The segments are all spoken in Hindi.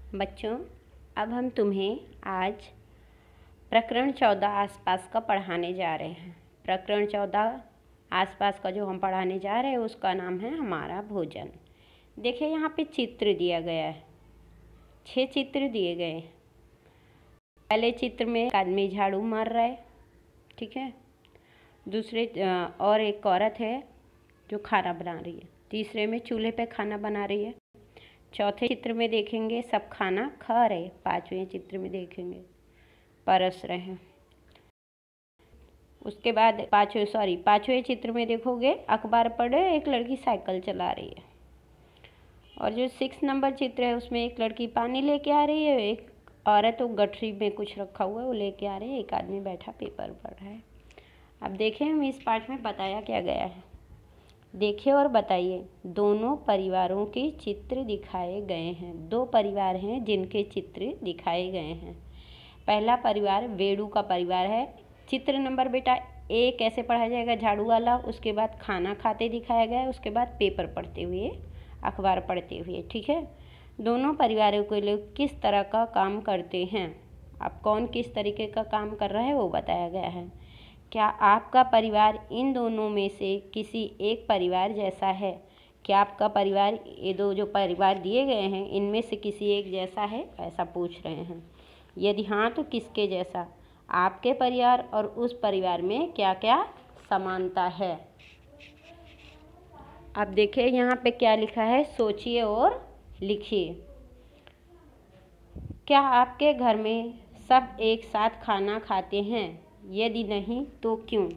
बच्चों, अब हम तुम्हें आज प्रकरण 14 आसपास का पढ़ाने जा रहे हैं। प्रकरण 14 आसपास का जो हम पढ़ाने जा रहे हैं उसका नाम है हमारा भोजन। देखिए यहाँ पे चित्र दिया गया है, 6 चित्र दिए गए हैं। पहले चित्र में एक आदमी झाड़ू मार रहा है, ठीक है। दूसरे और एक औरत है जो खाना बना रही है। तीसरे में चूल्हे पे खाना बना रही है। चौथे चित्र में देखेंगे सब खाना खा रहे। पांचवें चित्र में देखेंगे परस रहे हैं। उसके बाद पांचवें चित्र में देखोगे अखबार पढ़ रहे, एक लड़की साइकिल चला रही है। और जो 6 नंबर चित्र है उसमें एक लड़की पानी लेके आ रही है, एक औरत वो गठरी में कुछ रखा हुआ है वो लेके आ रही है, एक आदमी बैठा पेपर पढ़ रहा है। अब देखें हम इस पाठ में बताया क्या गया है। देखिए और बताइए। दोनों परिवारों के चित्र दिखाए गए हैं। 2 परिवार हैं जिनके चित्र दिखाए गए हैं। पहला परिवार वेड़ू का परिवार है। चित्र नंबर बेटा 1 कैसे पढ़ा जाएगा, झाड़ू वाला। उसके बाद खाना खाते दिखाया गया है, उसके बाद पेपर पढ़ते हुए, अखबार पढ़ते हुए, ठीक है। दोनों परिवारों के लोग किस तरह का काम करते हैं, अब कौन किस तरीके का काम कर रहा है वो बताया गया है। क्या आपका परिवार इन दोनों में से किसी एक परिवार जैसा है? क्या आपका परिवार, ये 2 जो परिवार दिए गए हैं इनमें से किसी एक जैसा है, ऐसा पूछ रहे हैं। यदि हाँ तो किसके जैसा? आपके परिवार और उस परिवार में क्या क्या समानता है। अब देखिए यहाँ पे क्या लिखा है, सोचिए और लिखिए। क्या आपके घर में सब एक साथ खाना खाते हैं? यदि नहीं तो क्यों?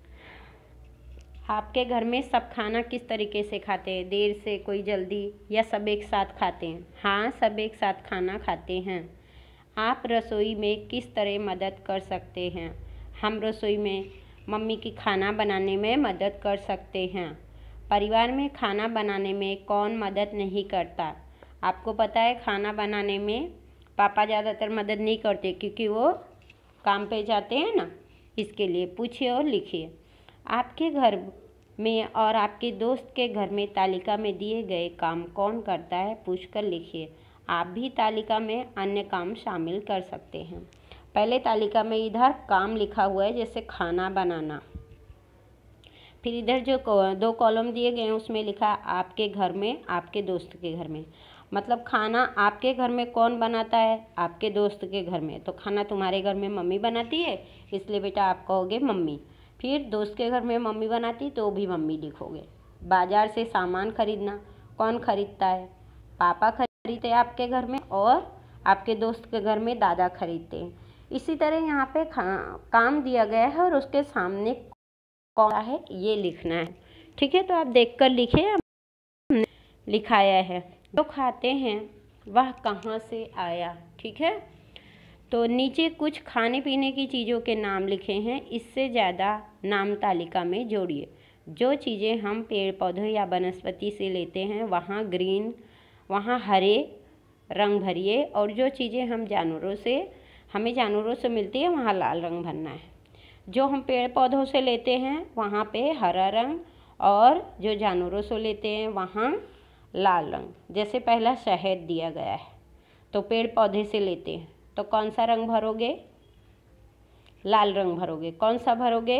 आपके घर में सब खाना किस तरीके से खाते हैं, देर से, कोई जल्दी, या सब एक साथ खाते हैं? हाँ, सब एक साथ खाना खाते हैं। आप रसोई में किस तरह मदद कर सकते हैं? हम रसोई में मम्मी की खाना बनाने में मदद कर सकते हैं। परिवार में खाना बनाने में कौन मदद नहीं करता? आपको पता है खाना बनाने में पापा ज़्यादातर मदद नहीं करते क्योंकि वो काम पे जाते हैं ना, इसके लिए। पूछिए और लिखिए। आपके घर में और आपके दोस्त के घर में तालिका में दिए गए काम कौन करता है, पूछकर लिखिए। आप भी तालिका में अन्य काम शामिल कर सकते हैं। पहले तालिका में इधर काम लिखा हुआ है जैसे खाना बनाना। फिर इधर जो 2 कॉलम दिए गए हैं उसमें लिखा आपके घर में, आपके दोस्त के घर में। मतलब खाना आपके घर में कौन बनाता है? आपके दोस्त के घर में। तो खाना तुम्हारे घर में मम्मी बनाती है, इसलिए बेटा आप कहोगे मम्मी। फिर दोस्त के घर में मम्मी बनाती तो भी मम्मी लिखोगे। बाजार से सामान खरीदना कौन खरीदता है? पापा खरीदते हैं आपके घर में, और आपके दोस्त के घर में दादा खरीदते हैं। इसी तरह यहाँ पे काम दिया गया है और उसके सामने कौन है ये लिखना है, ठीक है। तो आप देखकर लिखिए, लिखाया है। जो खाते हैं वह कहाँ से आया, ठीक है। तो नीचे कुछ खाने पीने की चीज़ों के नाम लिखे हैं, इससे ज़्यादा नाम तालिका में जोड़िए। जो चीज़ें हम पेड़ पौधों या वनस्पति से लेते हैं वहाँ ग्रीन, वहाँ हरे रंग भरिए, और जो चीज़ें हमें जानवरों से मिलती है वहाँ लाल रंग भरना है। जो हम पेड़ पौधों से लेते हैं वहाँ पे हरा रंग, और जो जानवरों से लेते हैं वहाँ लाल रंग। जैसे पहला शहद दिया गया है तो पेड़ पौधे से लेते हैं तो कौन सा रंग भरोगे? लाल रंग भरोगे। कौन सा भरोगे?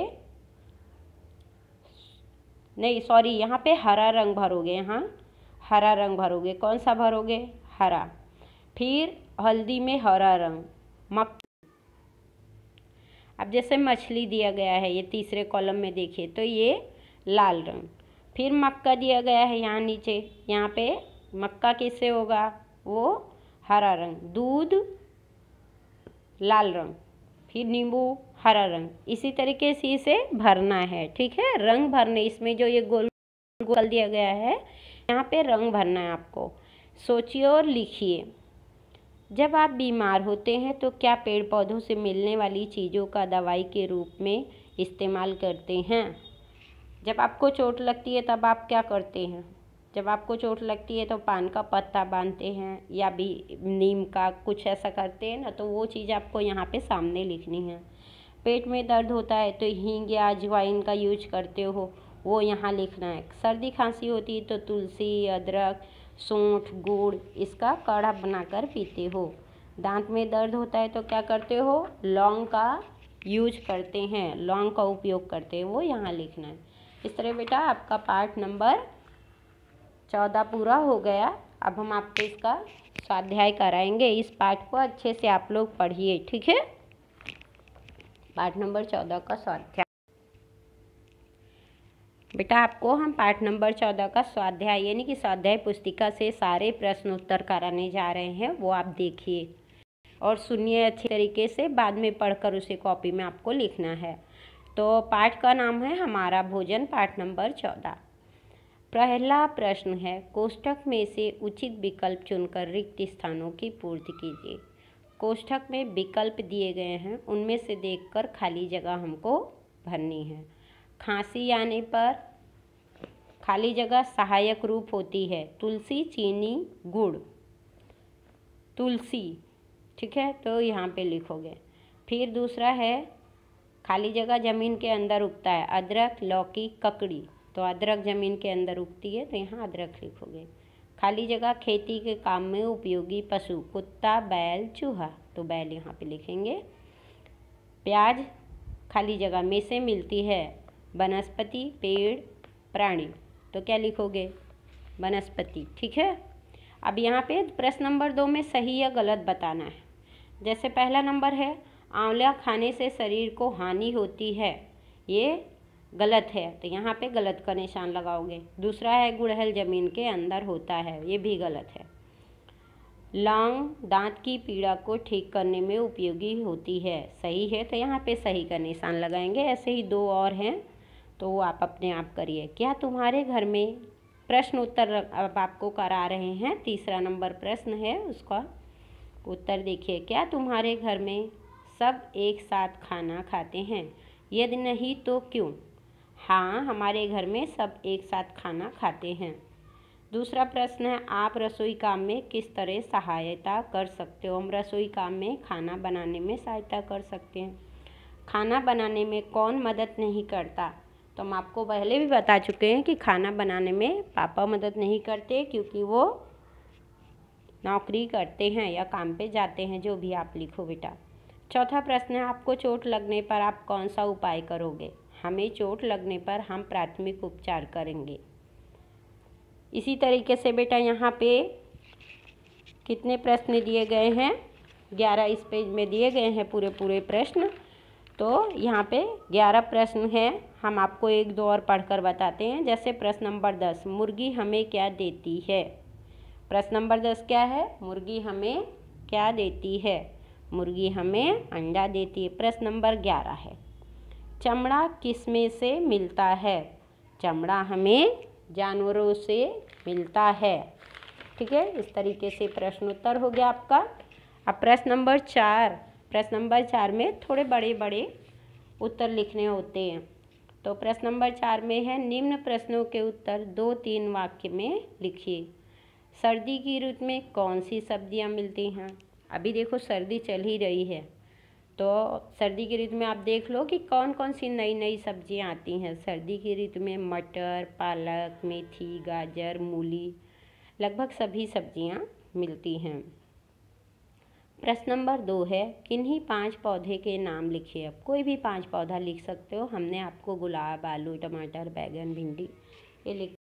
नहीं सॉरी, यहाँ पे हरा रंग भरोगे। यहाँ हरा रंग भरोगे। कौन सा भरोगे? हरा। फिर हल्दी में हरा रंग, अब जैसे मछली दिया गया है ये तीसरे कॉलम में देखिए तो ये लाल रंग। फिर मक्का दिया गया है यहाँ नीचे, यहाँ पे मक्का किससे होगा? वो हरा रंग। दूध लाल रंग, फिर नींबू हरा रंग। इसी तरीके से इसे भरना है, ठीक है। रंग भरने, इसमें जो ये गोल गोल दिया गया है यहाँ पे रंग भरना है आपको। सोचिए और लिखिए। जब आप बीमार होते हैं तो क्या पेड़ पौधों से मिलने वाली चीज़ों का दवाई के रूप में इस्तेमाल करते हैं? जब आपको चोट लगती है तब आप क्या करते हैं? जब आपको चोट लगती है तो पान का पत्ता बांधते हैं या भी नीम का कुछ ऐसा करते हैं ना, तो वो चीज़ आपको यहाँ पे सामने लिखनी है। पेट में दर्द होता है तो हींग या अजवाइन का यूज करते हो, वो यहाँ लिखना है। सर्दी खांसी होती है तो तुलसी, अदरक, सौंठ, गुड़ इसका काढ़ा बनाकर पीते हो। दांत में दर्द होता है तो क्या करते हो? लौंग का यूज करते हैं, लौंग का उपयोग करते हैं, वो यहाँ लिखना है। इस तरह बेटा आपका पाठ नंबर 14 पूरा हो गया। अब हम आपको इसका स्वाध्याय कराएंगे। इस पाठ को अच्छे से आप लोग पढ़िए, ठीक है। पाठ नंबर 14 का स्वाध्याय। बेटा आपको हम पाठ नंबर 14 का स्वाध्याय यानी कि स्वाध्याय पुस्तिका से सारे प्रश्न उत्तर कराने जा रहे हैं, वो आप देखिए और सुनिए अच्छे तरीके से। बाद में पढ़कर उसे कॉपी में आपको लिखना है। तो पाठ का नाम है हमारा भोजन, पाठ नंबर 14। पहला प्रश्न है, कोष्ठक में से उचित विकल्प चुनकर रिक्त स्थानों की पूर्ति कीजिए। कोष्ठक में विकल्प दिए गए हैं, उनमें से देखकर खाली जगह हमको भरनी है। खांसी आने पर खाली जगह सहायक रूप होती है तुलसी, चीनी, गुड़। तुलसी, ठीक है, तो यहाँ पे लिखोगे। फिर दूसरा है खाली जगह जमीन के अंदर उगता है अदरक, लौकी, ककड़ी। तो अदरक जमीन के अंदर उगती है तो यहाँ अदरक लिखोगे। खाली जगह खेती के काम में उपयोगी पशु कुत्ता, बैल, चूहा। तो बैल यहाँ पे लिखेंगे। प्याज खाली जगह में से मिलती है वनस्पति, पेड़, प्राणी। तो क्या लिखोगे? वनस्पति, ठीक है। अब यहाँ पे प्रश्न नंबर 2 में सही या गलत बताना है। जैसे पहला नंबर है, आंवला खाने से शरीर को हानि होती है, ये गलत है, तो यहाँ पे गलत का निशान लगाओगे। दूसरा है, गुड़हल जमीन के अंदर होता है, ये भी गलत है। लौंग दांत की पीड़ा को ठीक करने में उपयोगी होती है, सही है, तो यहाँ पे सही का निशान लगाएंगे। ऐसे ही 2 और हैं, तो वो आप अपने आप करिए। क्या तुम्हारे घर में प्रश्न उत्तर अब आपको करा रहे हैं। तीसरा नंबर प्रश्न है, उसका उत्तर देखिए। क्या तुम्हारे घर में सब एक साथ खाना खाते हैं? यदि नहीं तो क्यों? हाँ, हमारे घर में सब एक साथ खाना खाते हैं। दूसरा प्रश्न है, आप रसोई काम में किस तरह सहायता कर सकते हो? हम रसोई काम में खाना बनाने में सहायता कर सकते हैं। खाना बनाने में कौन मदद नहीं करता? तो हम आपको पहले भी बता चुके हैं कि खाना बनाने में पापा मदद नहीं करते, क्योंकि वो नौकरी करते हैं या काम पे जाते हैं, जो भी आप लिखो बेटा। चौथा प्रश्न है, आपको चोट लगने पर आप कौन सा उपाय करोगे? हमें चोट लगने पर हम प्राथमिक उपचार करेंगे। इसी तरीके से बेटा यहाँ पे कितने प्रश्न दिए गए हैं? 11 इस पेज में दिए गए हैं पूरे प्रश्न। तो यहाँ पे 11 प्रश्न हैं। हम आपको 1-2 और पढ़कर बताते हैं। जैसे प्रश्न नंबर 10, मुर्गी हमें क्या देती है? प्रश्न नंबर 10 क्या है? मुर्गी हमें क्या देती है? मुर्गी हमें अंडा देती है। प्रश्न नंबर 11 है, चमड़ा किसमें से मिलता है? चमड़ा हमें जानवरों से मिलता है, ठीक है। इस तरीके से प्रश्न उत्तर हो गया आपका। अब प्रश्न नंबर 4, प्रश्न नंबर 4 में थोड़े बड़े उत्तर लिखने होते हैं। तो प्रश्न नंबर 4 में है, निम्न प्रश्नों के उत्तर 2-3 वाक्य में लिखिए। सर्दी की ऋतु में कौन सी सब्जियां मिलती हैं? अभी देखो सर्दी चल ही रही है, तो सर्दी की ऋतु में आप देख लो कि कौन कौन सी नई सब्जियां आती हैं। सर्दी की ऋतु में मटर, पालक, मेथी, गाजर, मूली, लगभग सभी सब्जियां मिलती हैं। प्रश्न नंबर 2 है, किन्हीं 5 पौधे के नाम लिखिए। अब कोई भी 5 पौधा लिख सकते हो। हमने आपको गुलाब, आलू, टमाटर, बैगन, भिंडी ये लिख।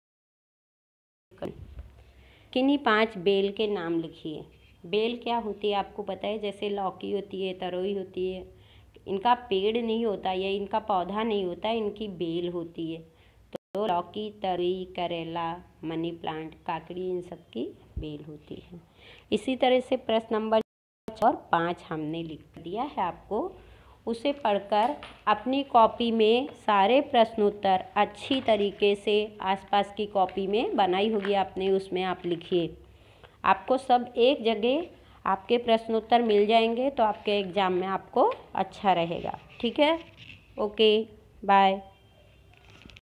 किन्हीं 5 बेल के नाम लिखिए। बेल क्या होती है आपको पता है? जैसे लौकी होती है, तरोई होती है, इनका पेड़ नहीं होता या इनका पौधा नहीं होता, इनकी बेल होती है। तो लौकी, तरोई, करेला, मनी प्लांट, काकड़ी, इन सब की बेल होती है। इसी तरह से प्रश्न नंबर 5 हमने लिख दिया है आपको। उसे पढ़कर अपनी कॉपी में सारे प्रश्नोत्तर अच्छी तरीके से आसपास की कॉपी में बनाई होगी आपने, उसमें आप लिखिए। आपको सब एक जगह आपके प्रश्नोत्तर मिल जाएंगे, तो आपके एग्ज़ाम में आपको अच्छा रहेगा, ठीक है। Okay, bye.